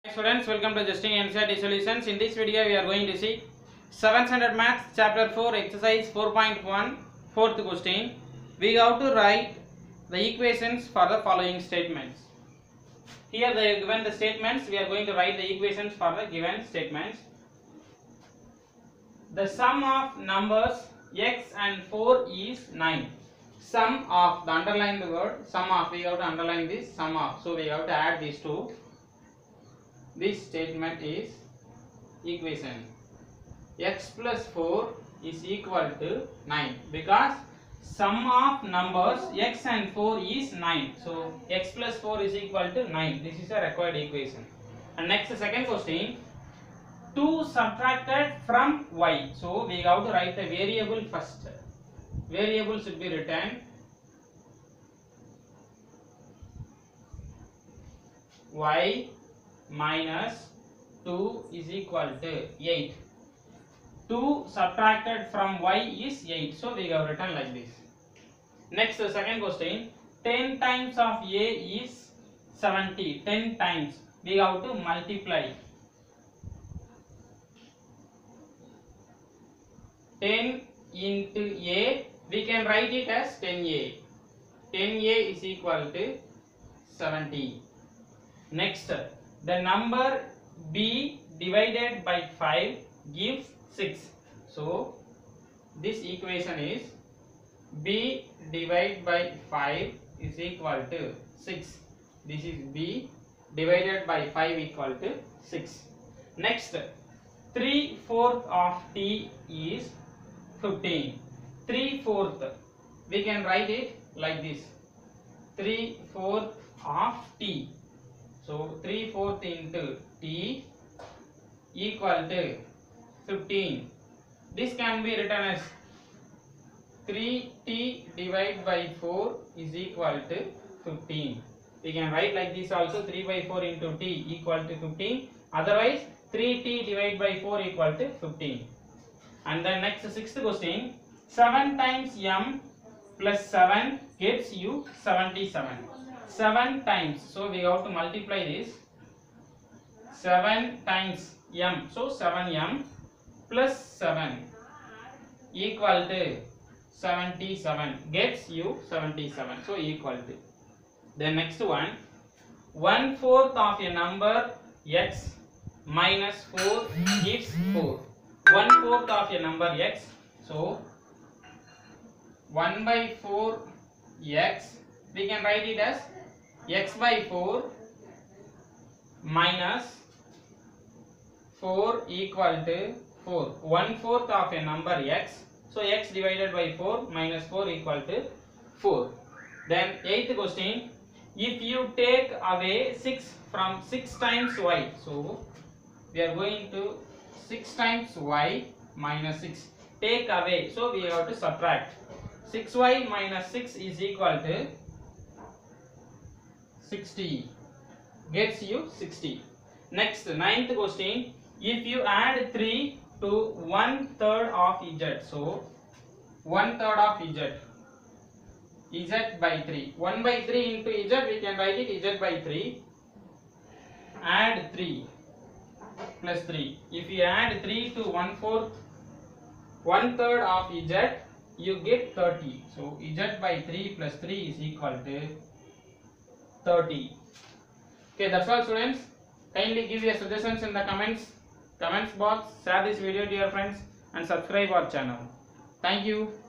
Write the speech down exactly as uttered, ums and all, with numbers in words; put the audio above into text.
Students, welcome to Justin N C E R T Solutions. In this video, we are going to see seventh Standard Maths Chapter four, Exercise four point one, fourth question. We have to write the equations for the following statements. Here they are given the statements. We are going to write the equations for the given statements. The sum of numbers x and four is nine. Sum of, the underline the word sum of, we have to underline this sum of. So we have to add these two. This statement is equation. X plus four is equal to nine because sum of numbers x and four is nine. So x plus four is equal to nine. This is a required equation. And next, the second question, two subtracted from y. So we have to write the variable first. Variable should be written y minus two is equal to eight. two subtracted from y is eight. So we have written like this. Next, the second question, ten times of a is seventy. ten times. We have to multiply. ten into a, we can write it as ten a. ten a is equal to seventy. Next, the number b divided by five gives six. So this equation is b divided by five is equal to six. This is b divided by five equal to six. Next, three fourths of t is fifteen. three fourths, we can write it like this. three fourths of t. So three fourths into t equal to fifteen. This can be written as three t divided by four is equal to fifteen. We can write like this also, three by four into t equal to fifteen. Otherwise, three t divided by four equal to fifteen. And then next, sixth question, seven times m plus seven gets you seventy-seven. seven times, so we have to multiply this. seven times m, so seven m plus seven equal to seventy-seven gets you seventy-seven, so equal to. The next one, one fourth of a number x minus four gives four. one fourth of a number x, so one by four x, we can write it as x by four minus four equal to four. one fourth of a number x, so x divided by four minus four equal to four. Then eighth question, if you take away six from six times y, so we are going to six times y minus six, take away, so we have to subtract. six y minus six is equal to sixty, gets you sixty. Next, ninth question, if you add three to one third of z, so one third of z, z by three, one by three into z, we can write it z by three, add three plus three. If you add three to one fourth, one third of z, you get thirty. So z by three plus three is equal to thirty. Okay, that's all students. Kindly give your suggestions in the comments comments box, share this video to your friends and subscribe our channel. Thank you.